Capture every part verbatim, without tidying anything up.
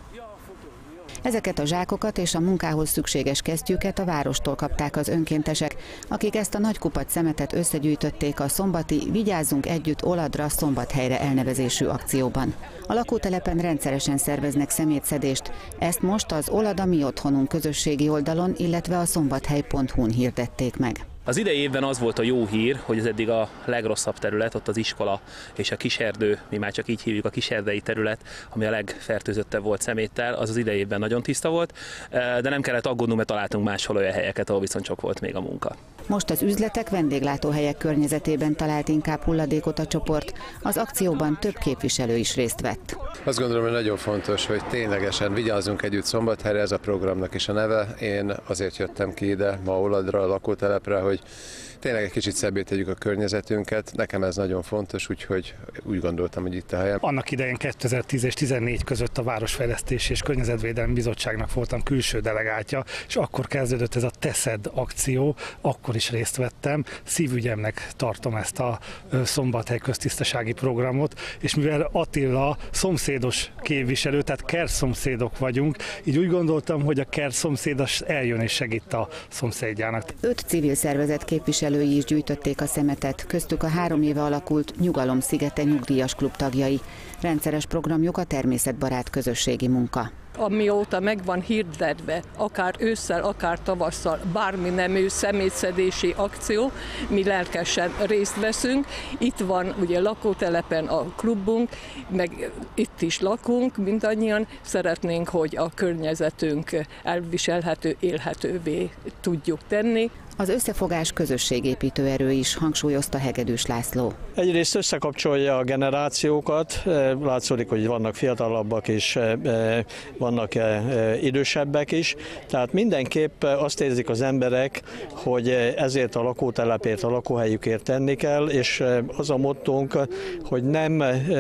Ezeket a zsákokat és a munkához szükséges kesztyűket a várostól kapták az önkéntesek, akik ezt a nagy kupac szemetet összegyűjtötték a szombati Vigyázzunk együtt Oladra Szombathelyre elnevezésű akcióban. A lakótelepen rendszeresen szerveznek szemétszedést, ezt most az Olad a mi otthonunk közösségi oldalon, illetve a szombathely pont hu-n hirdették meg. Az idei évben az volt a jó hír, hogy ez eddig a legrosszabb terület, ott az iskola és a kiserdő, mi már csak így hívjuk, a kiserdei terület, ami a legfertőzöttebb volt szeméttel, az az idei évben nagyon tiszta volt, de nem kellett aggódnunk, mert találtunk máshol olyan helyeket, ahol viszont csak volt még a munka. Most az üzletek, vendéglátóhelyek környezetében talált inkább hulladékot a csoport, az akcióban több képviselő is részt vett. Azt gondolom, hogy nagyon fontos, hogy ténylegesen Vigyázzunk együtt Szombathelyre, ez a programnak is a neve. Én azért jöttem ki ide ma Oladra, a lakótelepre, hogy tényleg egy kicsit szebbé tegyük a környezetünket. Nekem ez nagyon fontos, úgyhogy úgy gondoltam, hogy itt a helyem. Annak idején kétezer-tíz és tizennégy között a Városfejlesztési és Környezetvédelmi Bizottságnak voltam külső delegáltja, és akkor kezdődött ez a Teszed akció, akkor is részt vettem. Szívügyemnek tartom ezt a Szombathely köztisztasági programot, és mivel Attila szomszédos képviselő, tehát kerszomszédok vagyunk, így úgy gondoltam, hogy a kerszomszédos eljön és segít a szomszédjának. Öt civil szervezet képviselői is gyűjtötték a szemetet, köztük a három éve alakult Nyugalom szigete nyugdíjas klub tagjai. Rendszeres programjuk a természetbarát közösségi munka. Amióta meg van hirdetve, akár ősszel, akár tavasszal, bármi nemű szemétszedési akció, mi lelkesen részt veszünk. Itt van ugye lakótelepen a klubunk, meg itt is lakunk mindannyian. Szeretnénk, hogy a környezetünk elviselhető, élhetővé tudjuk tenni. Az összefogás közösségépítő erő is, hangsúlyozta Hegedűs László. Egyrészt összekapcsolja a generációkat, látszódik, hogy vannak fiatalabbak és vannak idősebbek is, tehát mindenképp azt érzik az emberek, hogy ezért a lakótelepért, a lakóhelyükért tenni kell, és az a mottónk, hogy nem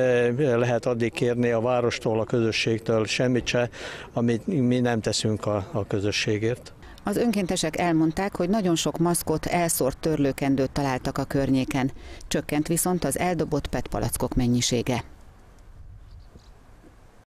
lehet addig kérni a várostól, a közösségtől semmit se, amit mi nem teszünk a, a közösségért. Az önkéntesek elmondták, hogy nagyon sok maszkot, elszórt törlőkendőt találtak a környéken. Csökkent viszont az eldobott pé é té palackok mennyisége.